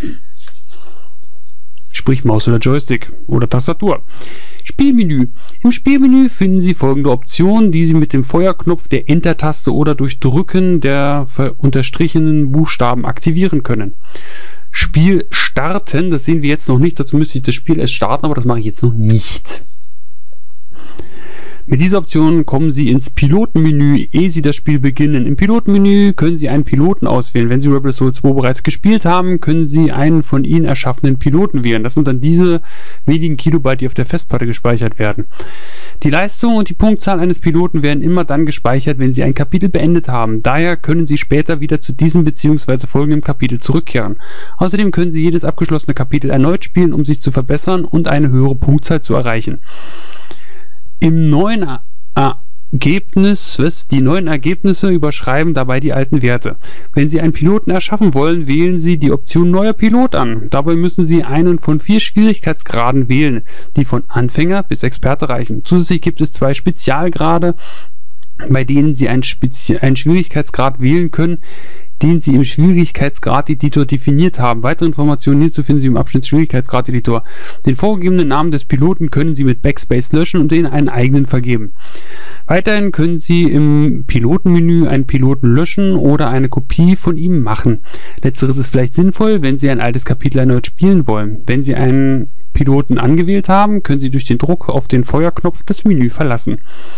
Sprich Maus oder Joystick oder Tastatur. Spielmenü. Im Spielmenü finden Sie folgende Optionen, die Sie mit dem Feuerknopf der Enter-Taste oder durch Drücken der unterstrichenen Buchstaben aktivieren können. Spiel starten, das sehen wir jetzt noch nicht, dazu müsste ich das Spiel erst starten, aber das mache ich jetzt noch nicht. Mit dieser Option kommen Sie ins Pilotenmenü, ehe Sie das Spiel beginnen. Im Pilotenmenü können Sie einen Piloten auswählen. Wenn Sie Rebel Soul zwei bereits gespielt haben, können Sie einen von Ihnen erschaffenen Piloten wählen. Das sind dann diese wenigen Kilobyte, die auf der Festplatte gespeichert werden. Die Leistung und die Punktzahl eines Piloten werden immer dann gespeichert, wenn Sie ein Kapitel beendet haben. Daher können Sie später wieder zu diesem bzw. folgendem Kapitel zurückkehren. Außerdem können Sie jedes abgeschlossene Kapitel erneut spielen, um sich zu verbessern und eine höhere Punktzahl zu erreichen. Im neuen, äh, Ergebnis, was? Die neuen Ergebnisse überschreiben dabei die alten Werte. Wenn Sie einen Piloten erschaffen wollen, wählen Sie die Option Neuer Pilot an. Dabei müssen Sie einen von vier Schwierigkeitsgraden wählen, die von Anfänger bis Experte reichen. Zusätzlich gibt es zwei Spezialgrade, bei denen Sie einen, Spezi- einen Schwierigkeitsgrad wählen können, den Sie im Schwierigkeitsgrad-Editor definiert haben. Weitere Informationen hierzu finden Sie im Abschnitt Schwierigkeitsgrad-Editor. Den vorgegebenen Namen des Piloten können Sie mit Backspace löschen und ihnen einen eigenen vergeben. Weiterhin können Sie im Pilotenmenü einen Piloten löschen oder eine Kopie von ihm machen. Letzteres ist vielleicht sinnvoll, wenn Sie ein altes Kapitel erneut spielen wollen. Wenn Sie einen Piloten angewählt haben, können Sie durch den Druck auf den Feuerknopf das Menü verlassen.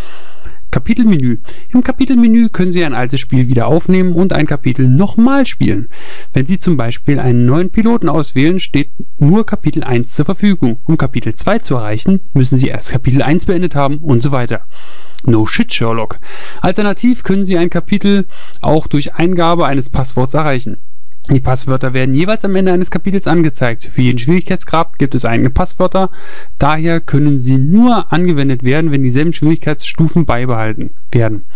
Kapitelmenü. Im Kapitelmenü können Sie ein altes Spiel wieder aufnehmen und ein Kapitel nochmal spielen. Wenn Sie zum Beispiel einen neuen Piloten auswählen, steht nur Kapitel eins zur Verfügung. Um Kapitel zwei zu erreichen, müssen Sie erst Kapitel eins beendet haben und so weiter. No shit, Sherlock. Alternativ können Sie ein Kapitel auch durch Eingabe eines Passworts erreichen. Die Passwörter werden jeweils am Ende eines Kapitels angezeigt. Für jeden Schwierigkeitsgrad gibt es eigene Passwörter. Daher können sie nur angewendet werden, wenn dieselben Schwierigkeitsstufen beibehalten werden.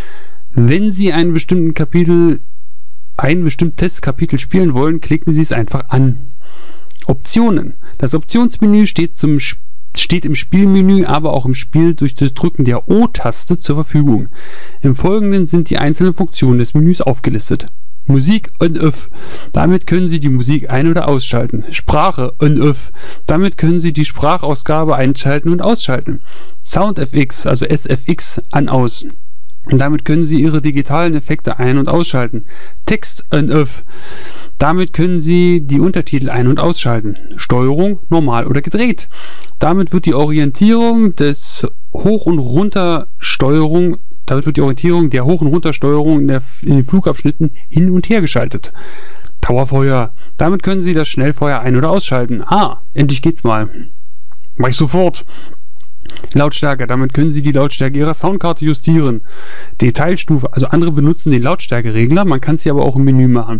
Wenn Sie einen bestimmten Kapitel, ein bestimmtes Kapitel spielen wollen, klicken Sie es einfach an. Optionen. Das Optionsmenü steht zum steht im Spielmenü, aber auch im Spiel durch das Drücken der O-Taste zur Verfügung. Im Folgenden sind die einzelnen Funktionen des Menüs aufgelistet. Musik On-Off. Damit können Sie die Musik ein- oder ausschalten. Sprache On-Off. Damit können Sie die Sprachausgabe einschalten und ausschalten. Sound-F X, also S F X, an-aus. Und damit können Sie Ihre digitalen Effekte ein- und ausschalten. Text On-Off. Damit können Sie die Untertitel ein- und ausschalten. Steuerung normal oder gedreht. Damit wird die Orientierung des Hoch- und Runtersteuerung Damit wird die Orientierung der Hoch- und Runtersteuerung in, der, in den Flugabschnitten hin und her geschaltet. Dauerfeuer. Damit können Sie das Schnellfeuer ein- oder ausschalten. Ah, endlich geht's mal. Mach ich sofort. Lautstärke. Damit können Sie die Lautstärke Ihrer Soundkarte justieren. Detailstufe. Also andere benutzen den Lautstärkeregler. Man kann sie aber auch im Menü machen.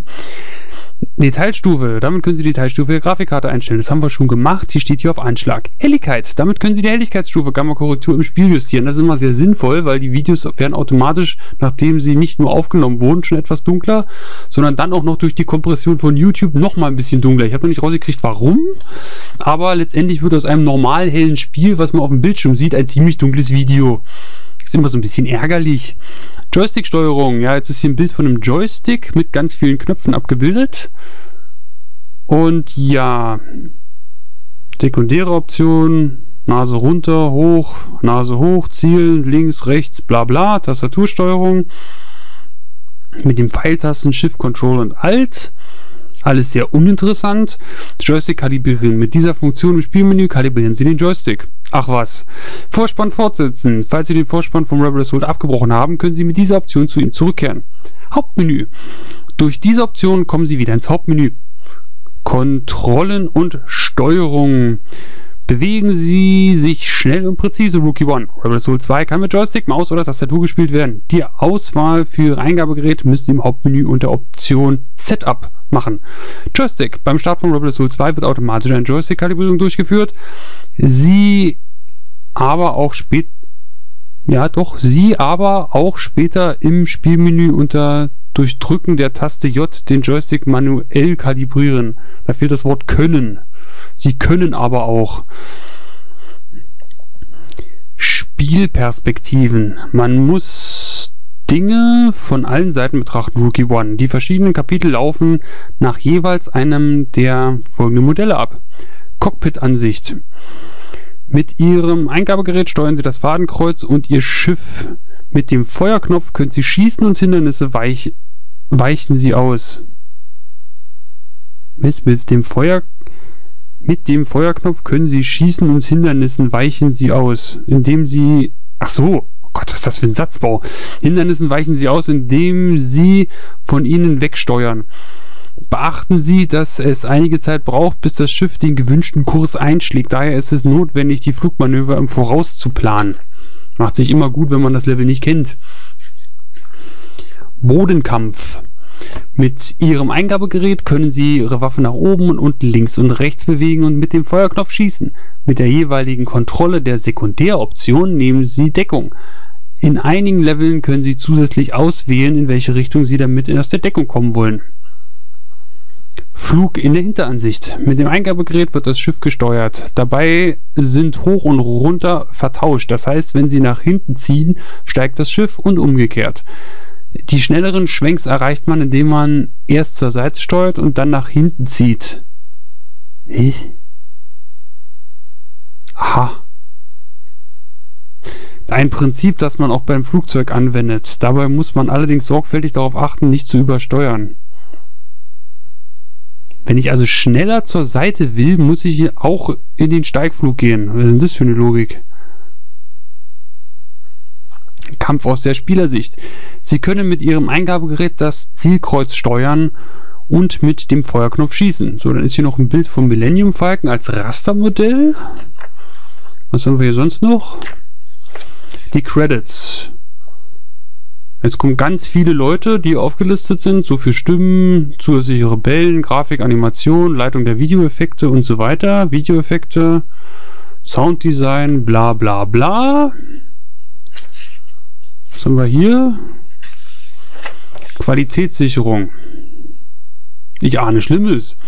Detailstufe. Damit können Sie die Detailstufe der Grafikkarte einstellen. Das haben wir schon gemacht. Sie steht hier auf Anschlag. Helligkeit. Damit können Sie die Helligkeitsstufe Gamma-Korrektur im Spiel justieren. Das ist immer sehr sinnvoll, weil die Videos werden automatisch, nachdem sie nicht nur aufgenommen wurden, schon etwas dunkler, sondern dann auch noch durch die Kompression von YouTube noch mal ein bisschen dunkler. Ich habe noch nicht rausgekriegt, warum, aber letztendlich wird aus einem normal hellen Spiel, was man auf dem Bildschirm sieht, ein ziemlich dunkles Video. Ist immer so ein bisschen ärgerlich. Joystick-Steuerung. Ja, jetzt ist hier ein Bild von einem Joystick mit ganz vielen Knöpfen abgebildet. Und ja, sekundäre Option, Nase runter, hoch, Nase hoch, zielen, links, rechts, bla bla, Tastatursteuerung. Mit den Pfeiltasten Shift, Control und Alt. Alles sehr uninteressant. Joystick kalibrieren. Mit dieser Funktion im Spielmenü kalibrieren Sie den Joystick. Ach was. Vorspann fortsetzen. Falls Sie den Vorspann vom Rebel Assault abgebrochen haben, können Sie mit dieser Option zu ihm zurückkehren. Hauptmenü. Durch diese Option kommen Sie wieder ins Hauptmenü. Kontrollen und Steuerung. Bewegen Sie sich schnell und präzise, Rookie One. Rebel Assault zwei kann mit Joystick, Maus oder Tastatur gespielt werden. Die Auswahl für Ihr Eingabegerät müssen Sie im Hauptmenü unter Option Setup machen. Joystick. Beim Start von Rebel Assault zwei wird automatisch eine Joystick-Kalibrierung durchgeführt. Sie aber auch spät, ja doch, Sie aber auch später im Spielmenü unter Durchdrücken der Taste J den Joystick manuell kalibrieren. Da fehlt das Wort können. Sie können aber auch. Spielperspektiven. Man muss Dinge von allen Seiten betrachten, Rookie One. Die verschiedenen Kapitel laufen nach jeweils einem der folgenden Modelle ab. Cockpit-Ansicht. Mit Ihrem Eingabegerät steuern Sie das Fadenkreuz und Ihr Schiff. Mit dem Feuerknopf können Sie schießen und Hindernisse weich, weichen Sie aus. Mit, mit dem Feuer Mit dem Feuerknopf können Sie schießen und Hindernissen weichen Sie aus, indem Sie... Ach so, oh Gott, was ist das für ein Satzbau? Hindernissen weichen Sie aus, indem Sie von ihnen wegsteuern. Beachten Sie, dass es einige Zeit braucht, bis das Schiff den gewünschten Kurs einschlägt. Daher ist es notwendig, die Flugmanöver im Voraus zu planen. Macht sich immer gut, wenn man das Level nicht kennt. Bodenkampf. Mit Ihrem Eingabegerät können Sie Ihre Waffe nach oben und links und rechts bewegen und mit dem Feuerknopf schießen. Mit der jeweiligen Kontrolle der Sekundäroption nehmen Sie Deckung. In einigen Leveln können Sie zusätzlich auswählen, in welche Richtung Sie damit aus der Deckung kommen wollen. Flug in der Hinteransicht. Mit dem Eingabegerät wird das Schiff gesteuert. Dabei sind hoch und runter vertauscht. Das heißt, wenn Sie nach hinten ziehen, steigt das Schiff und umgekehrt. Die schnelleren Schwenks erreicht man, indem man erst zur Seite steuert und dann nach hinten zieht. Ich? Aha. Ein Prinzip, das man auch beim Flugzeug anwendet. Dabei muss man allerdings sorgfältig darauf achten, nicht zu übersteuern. Wenn ich also schneller zur Seite will, muss ich auch in den Steigflug gehen. Was ist denn das für eine Logik? Kampf aus der Spielersicht. Sie können mit Ihrem Eingabegerät das Zielkreuz steuern und mit dem Feuerknopf schießen. So, dann ist hier noch ein Bild vom Millennium Falcon als Rastermodell. Was haben wir hier sonst noch? Die Credits. Jetzt kommen ganz viele Leute, die aufgelistet sind, so für Stimmen, zusätzliche Rebellen, Grafik, Animation, Leitung der Videoeffekte und so weiter. Videoeffekte, Sounddesign, bla bla bla. Was haben wir hier? Qualitätssicherung. Ich ahne Schlimmes.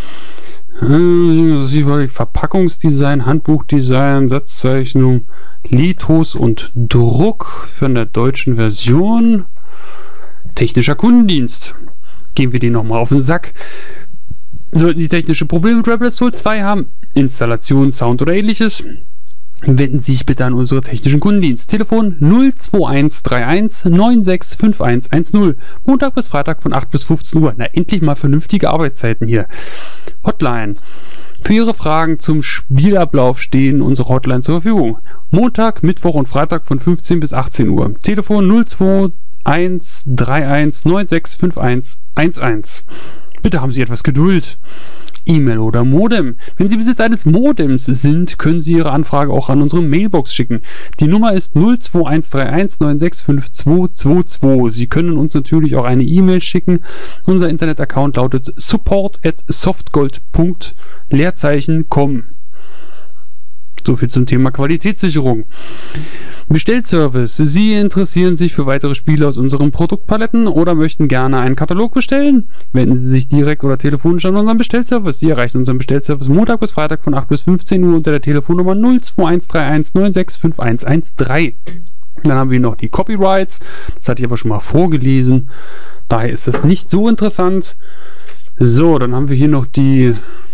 Verpackungsdesign, Handbuchdesign, Satzzeichnung, Lithos und Druck von der deutschen Version. Technischer Kundendienst. Gehen wir den nochmal auf den Sack. Sollten Sie technische Probleme mit Rebel Assault zwei haben, Installation, Sound oder ähnliches, wenden Sie sich bitte an unsere technischen Kundendienst. Telefon null zwei eins drei eins neun sechs fünf eins eins null. Montag bis Freitag von acht bis fünfzehn Uhr. Na, endlich mal vernünftige Arbeitszeiten hier. Hotline. Für Ihre Fragen zum Spielablauf stehen unsere Hotline zur Verfügung. Montag, Mittwoch und Freitag von fünfzehn bis achtzehn Uhr. Telefon null zwei eins drei eins neun sechs fünf eins eins eins. Bitte haben Sie etwas Geduld. E-Mail oder Modem. Wenn Sie Besitzer eines Modems sind, können Sie Ihre Anfrage auch an unsere Mailbox schicken. Die Nummer ist null zwei eins drei eins neun sechs fünf zwei zwei zwei. Sie können uns natürlich auch eine E-Mail schicken. Unser Internetaccount lautet support at softgold punkt leerzeichen punkt com. So viel zum Thema Qualitätssicherung. Bestellservice. Sie interessieren sich für weitere Spiele aus unseren Produktpaletten oder möchten gerne einen Katalog bestellen? Wenden Sie sich direkt oder telefonisch an unseren Bestellservice. Sie erreichen unseren Bestellservice Montag bis Freitag von acht bis fünfzehn Uhr unter der Telefonnummer null zwei eins drei eins neun sechs fünf eins eins drei. Dann haben wir noch die Copyrights. Das hatte ich aber schon mal vorgelesen. Daher ist das nicht so interessant. So, dann haben wir hier noch die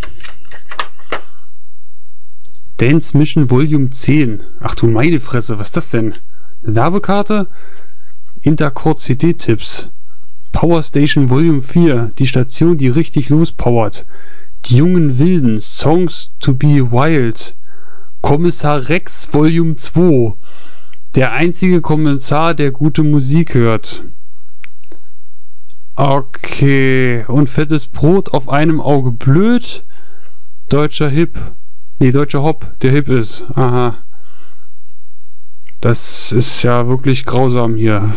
Dance Mission Volume zehn. Ach du meine Fresse, was ist das denn? Eine Werbekarte? Intercore C D-Tipps. Power Station Volume vier. Die Station, die richtig lospowert. Die jungen Wilden. Songs to be Wild. Kommissar Rex Volume zwei. Der einzige Kommissar, der gute Musik hört. Okay. Und fettes Brot auf einem Auge blöd. Deutscher Hip. Nee, deutscher Hop, der hip ist. Aha. Das ist ja wirklich grausam hier.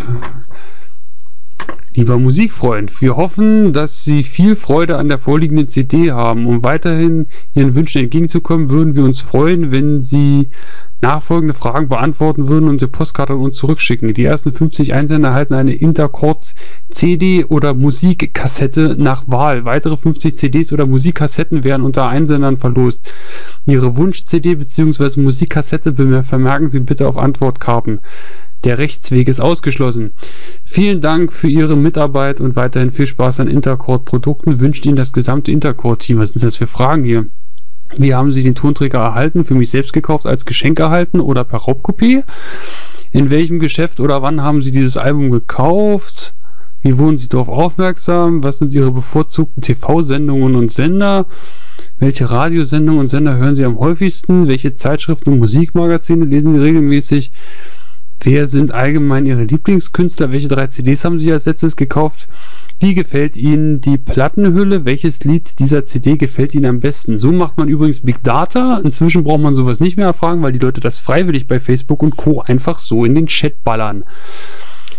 Lieber Musikfreund, wir hoffen, dass Sie viel Freude an der vorliegenden C D haben. Um weiterhin Ihren Wünschen entgegenzukommen, würden wir uns freuen, wenn Sie nachfolgende Fragen beantworten würden und die Postkarte an uns zurückschicken. Die ersten fünfzig Einsender erhalten eine Interchords C D oder Musikkassette nach Wahl. Weitere fünfzig C Ds oder Musikkassetten werden unter Einsendern verlost. Ihre Wunsch-C D bzw. Musikkassette vermerken Sie bitte auf Antwortkarten. Der Rechtsweg ist ausgeschlossen. Vielen Dank für Ihre Mitarbeit und weiterhin viel Spaß an Interchord-Produkten. Wünscht Ihnen das gesamte Interchord-Team. Was sind das für Fragen hier? Wie haben Sie den Tonträger erhalten? Für mich selbst gekauft, als Geschenk erhalten oder per Raubkopie? In welchem Geschäft oder wann haben Sie dieses Album gekauft? Wie wurden Sie darauf aufmerksam? Was sind Ihre bevorzugten T V-Sendungen und Sender? Welche Radiosendungen und Sender hören Sie am häufigsten? Welche Zeitschriften und Musikmagazine lesen Sie regelmäßig? Wer sind allgemein Ihre Lieblingskünstler? Welche drei C Ds haben Sie als letztes gekauft? Wie gefällt Ihnen die Plattenhülle? Welches Lied dieser C D gefällt Ihnen am besten? So macht man übrigens Big Data. Inzwischen braucht man sowas nicht mehr erfragen, weil die Leute das freiwillig bei Facebook und Co. einfach so in den Chat ballern.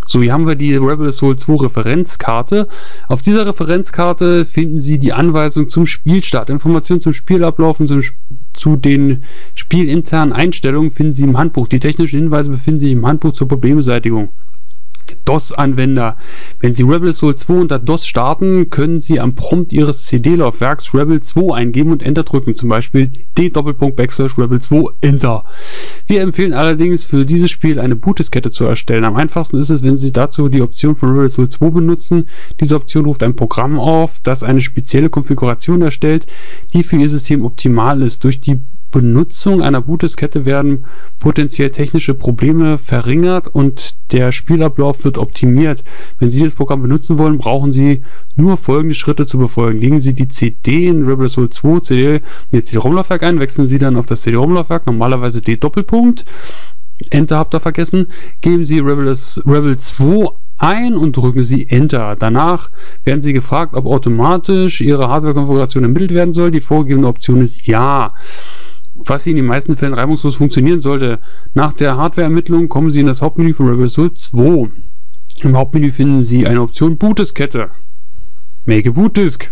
So, hier haben wir die Rebel Assault zwei Referenzkarte. Auf dieser Referenzkarte finden Sie die Anweisung zum Spielstart. Informationen zum Spielablauf und zum, zu den spielinternen Einstellungen finden Sie im Handbuch. Die technischen Hinweise befinden sich im Handbuch zur Problembeseitigung. DOS-Anwender. Wenn Sie Rebel Assault zwei unter DOS starten, können Sie am Prompt Ihres C D-Laufwerks Rebel zwei eingeben und Enter drücken, zum Beispiel d Backslash Rebel zwei Enter. Wir empfehlen allerdings für dieses Spiel eine Bootdiskette zu erstellen. Am einfachsten ist es, wenn Sie dazu die Option von Rebel Assault zwei benutzen. Diese Option ruft ein Programm auf, das eine spezielle Konfiguration erstellt, die für Ihr System optimal ist. Durch die Benutzung einer Bootdiskette werden potenziell technische Probleme verringert und der Spielablauf wird optimiert. Wenn Sie das Programm benutzen wollen, brauchen Sie nur folgende Schritte zu befolgen. Legen Sie die C D in Rebel Assault zwei C D, jetzt C D-ROM-Laufwerk ein, wechseln Sie dann auf das C D-ROM-Laufwerk, normalerweise D Doppelpunkt, Enter habt ihr vergessen, geben Sie Rebel, Rebel zwei ein und drücken Sie Enter. Danach werden Sie gefragt, ob automatisch Ihre Hardware-Konfiguration ermittelt werden soll. Die vorgegebene Option ist Ja. Was in den meisten Fällen reibungslos funktionieren sollte. Nach der Hardware-Ermittlung kommen Sie in das Hauptmenü von Rebel Assault zwei. Im Hauptmenü finden Sie eine Option Bootdiskette. Make a Bootdisk.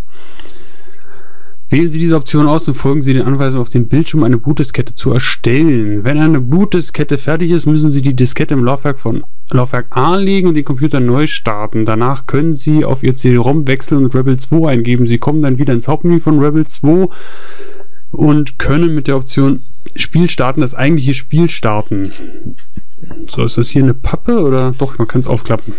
Wählen Sie diese Option aus und folgen Sie den Anweisungen auf dem Bildschirm, eine Bootdiskette zu erstellen. Wenn eine Bootdiskette fertig ist, müssen Sie die Diskette im Laufwerk von Laufwerk A legen und den Computer neu starten. Danach können Sie auf Ihr C D-ROM wechseln und Rebel zwei eingeben. Sie kommen dann wieder ins Hauptmenü von Rebel zwei und können mit der Option Spiel starten, das eigentliche Spiel starten. So, ist das hier eine Pappe oder doch, man kann es aufklappen.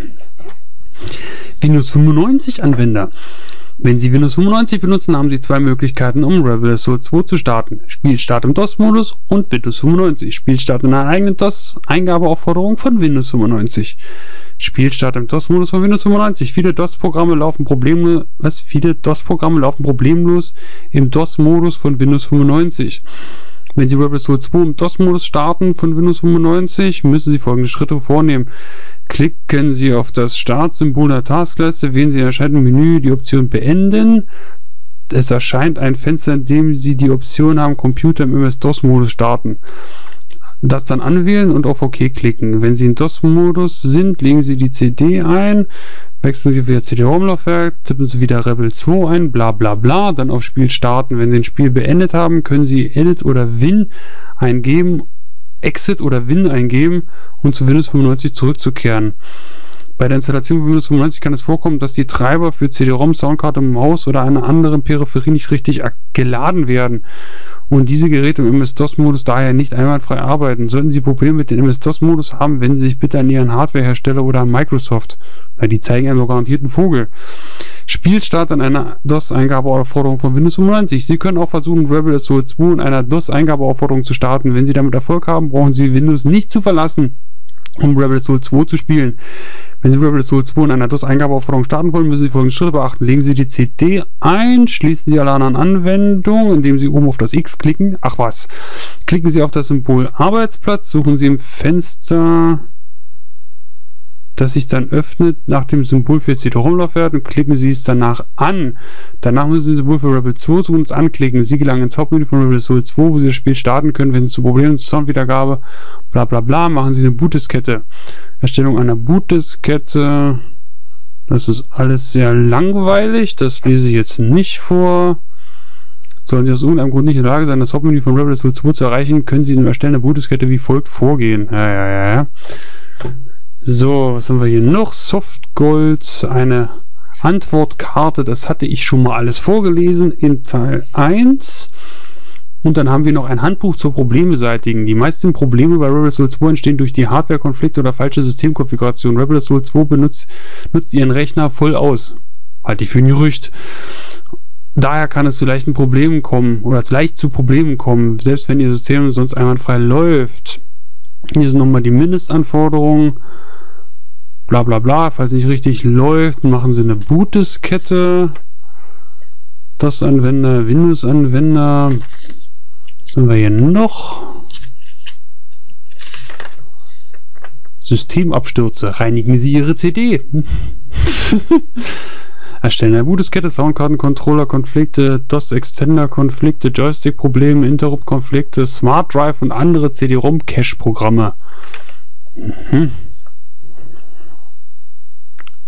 Windows fünfundneunzig Anwender. Wenn Sie Windows fünfundneunzig benutzen, haben Sie zwei Möglichkeiten, um Rebel Assault zwei zu starten. Spielstart im DOS-Modus und Windows fünfundneunzig. Spielstart in einer eigenen DOS-Eingabeaufforderung von Windows fünfundneunzig. Spielstart im DOS-Modus von Windows fünfundneunzig. Viele DOS-Programme laufen problemlos, was? Viele DOS-Programme laufen problemlos im DOS-Modus von Windows fünfundneunzig. Wenn Sie Rebel Assault zwei im DOS-Modus starten von Windows fünfundneunzig, müssen Sie folgende Schritte vornehmen. Klicken Sie auf das Startsymbol der Taskleiste, wählen Sie im erscheinenden Menü die Option Beenden. Es erscheint ein Fenster, in dem Sie die Option haben, Computer im M S-DOS-Modus starten. Das dann anwählen und auf OK klicken. Wenn Sie in DOS-Modus sind, legen Sie die C D ein, wechseln Sie wieder C D-ROM-Laufwerk, tippen Sie wieder Rebel zwei ein, bla bla bla, dann auf Spiel starten. Wenn Sie ein Spiel beendet haben, können Sie Edit oder Win eingeben, Exit oder Win eingeben, um zu Windows fünfundneunzig zurückzukehren. Bei der Installation von Windows fünfundneunzig kann es vorkommen, dass die Treiber für C D-ROM, Soundkarte, Maus oder einer anderen Peripherie nicht richtig geladen werden und diese Geräte im M S-DOS-Modus daher nicht einwandfrei arbeiten. Sollten Sie Probleme mit dem M S-DOS-Modus haben, wenden Sie sich bitte an Ihren Hardwarehersteller oder an Microsoft, weil die zeigen einem garantiert einen Vogel. Spielstart an einer DOS-Eingabeaufforderung von Windows fünfundneunzig. Sie können auch versuchen, Rebel Assault zwei in einer DOS-Eingabeaufforderung zu starten. Wenn Sie damit Erfolg haben, brauchen Sie Windows nicht zu verlassen, um Rebel Assault zwei zu spielen. Wenn Sie Rebel Assault zwei in einer DOS-Eingabeaufforderung starten wollen, müssen Sie folgende Schritte beachten. Legen Sie die C D ein, schließen Sie alle anderen Anwendungen, indem Sie oben auf das X klicken. Ach was. Klicken Sie auf das Symbol Arbeitsplatz, suchen Sie im Fenster, das sich dann öffnet, nach dem Symbol für C D-ROM-Laufwerk und klicken Sie es danach an. Danach müssen Sie das Symbol für Rebel zwei suchen und es anklicken. Sie gelangen ins Hauptmenü von Rebel Assault zwei, wo Sie das Spiel starten können, wenn es zu Problemen zur Soundwiedergabe, bla bla bla, machen Sie eine Bootdiskette. Erstellung einer Bootdiskette. Das ist alles sehr langweilig, das lese ich jetzt nicht vor. Sollten Sie aus irgendeinem Grund nicht in der Lage sein, das Hauptmenü von Rebel Assault zwei zu erreichen, können Sie im Erstellen der Bootdiskette wie folgt vorgehen. Ja, ja, ja, ja. So, was haben wir hier noch? Softgold, eine Antwortkarte, das hatte ich schon mal alles vorgelesen in Teil eins. Und dann haben wir noch ein Handbuch zur Problembeseitigen. Die meisten Probleme bei Rebel Assault zwei entstehen durch die Hardware-Konflikte oder falsche Systemkonfiguration. Rebel Assault zwei benutzt, nutzt Ihren Rechner voll aus. Halte ich für ein Gerücht. Daher kann es zu leichten Problemen kommen oder leicht zu Problemen kommen, selbst wenn Ihr System sonst einwandfrei läuft. Hier sind nochmal die Mindestanforderungen. Bla bla bla. Falls nicht richtig läuft, machen Sie eine Bootdiskette. DOS-Anwender, Windows-Anwender. Was haben wir hier noch? Systemabstürze. Reinigen Sie Ihre C D. Erstellen eine Bootdiskette, Soundkarten-Controller-Konflikte, DOS-Extender-Konflikte, Joystick-Probleme, Interrupt-Konflikte, Smart Drive und andere C D-ROM-Cache-Programme. Mhm.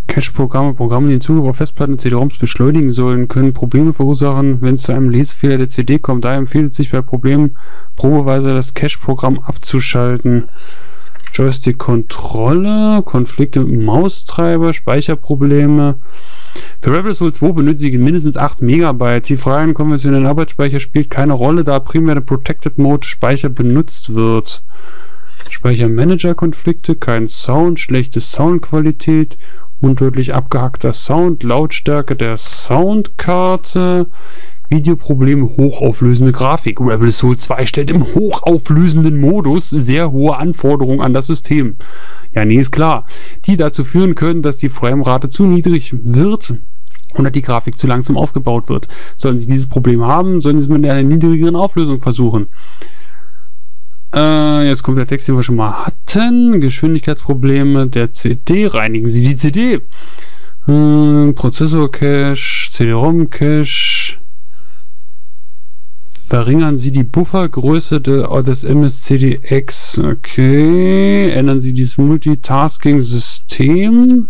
Cache-Programme, Programme, die den Zugriff auf Festplatten und C D-ROMs beschleunigen sollen, können Probleme verursachen, wenn es zu einem Lesefehler der C D kommt. Daher empfiehlt es sich bei Problemen probeweise das Cache-Programm abzuschalten. Joystick-Kontrolle, Konflikte mit dem Maustreiber, Speicherprobleme. Für Rebel Assault zwei benötigen mindestens acht Megabyte. Die freien konventionellen Arbeitsspeicher spielt keine Rolle, da primär der Protected Mode Speicher benutzt wird. Speichermanager-Konflikte, kein Sound, schlechte Soundqualität, undeutlich abgehackter Sound, Lautstärke der Soundkarte, Videoprobleme, hochauflösende Grafik. Rebel Assault zwei stellt im hochauflösenden Modus sehr hohe Anforderungen an das System. Ja, nee, ist klar. Die dazu führen können, dass die Framerate zu niedrig wird oder die Grafik zu langsam aufgebaut wird. Sollen Sie dieses Problem haben, sollen Sie es mit einer niedrigeren Auflösung versuchen. Äh, jetzt kommt der Text, den wir schon mal hatten. Geschwindigkeitsprobleme der C D. Reinigen Sie die C D. Äh, Prozessor-Cache, C D-ROM-Cache. Verringern Sie die Buffergröße de, des M S C D X. Okay. Ändern Sie dieses Multitasking-System.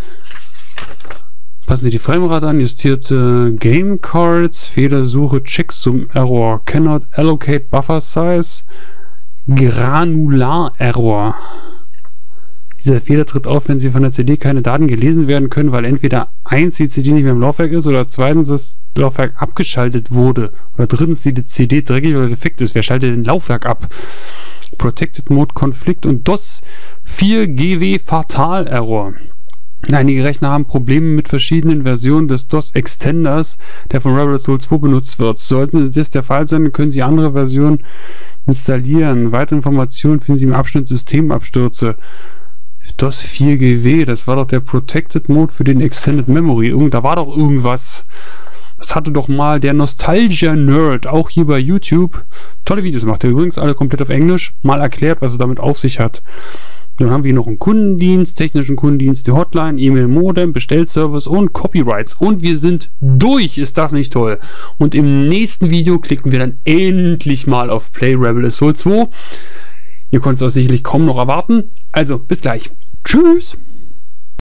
Passen Sie die Framerate an. Justierte Game Cards. Fehlersuche. Checksum Error. Cannot allocate Buffer Size. Granular Error. Dieser Fehler tritt auf, wenn Sie von der C D keine Daten gelesen werden können, weil entweder eins die C D nicht mehr im Laufwerk ist oder zweitens das Laufwerk abgeschaltet wurde oder drittens die C D dreckig oder defekt ist. Wer schaltet den Laufwerk ab? Protected Mode Konflikt und DOS vier G W Fatal Error. Einige Rechner haben Probleme mit verschiedenen Versionen des DOS Extenders, der von Rebel Assault zwei benutzt wird. Sollten das der Fall sein, können Sie andere Versionen installieren. Weitere Informationen finden Sie im Abschnitt Systemabstürze. DOS vier G W, das war doch der Protected Mode für den Extended Memory. Irgend, da war doch irgendwas. Das hatte doch mal der Nostalgia Nerd, auch hier bei YouTube, tolle Videos macht. Er übrigens alle komplett auf Englisch, mal erklärt, was es damit auf sich hat. Dann haben wir noch einen Kundendienst, technischen Kundendienst, die Hotline, E-Mail-Modem, Bestellservice und Copyrights. Und wir sind durch. Ist das nicht toll? Und im nächsten Video klicken wir dann endlich mal auf Play Rebel Assault zwei. Ihr könnt es auch sicherlich kaum noch erwarten. Also, bis gleich. Tschüss!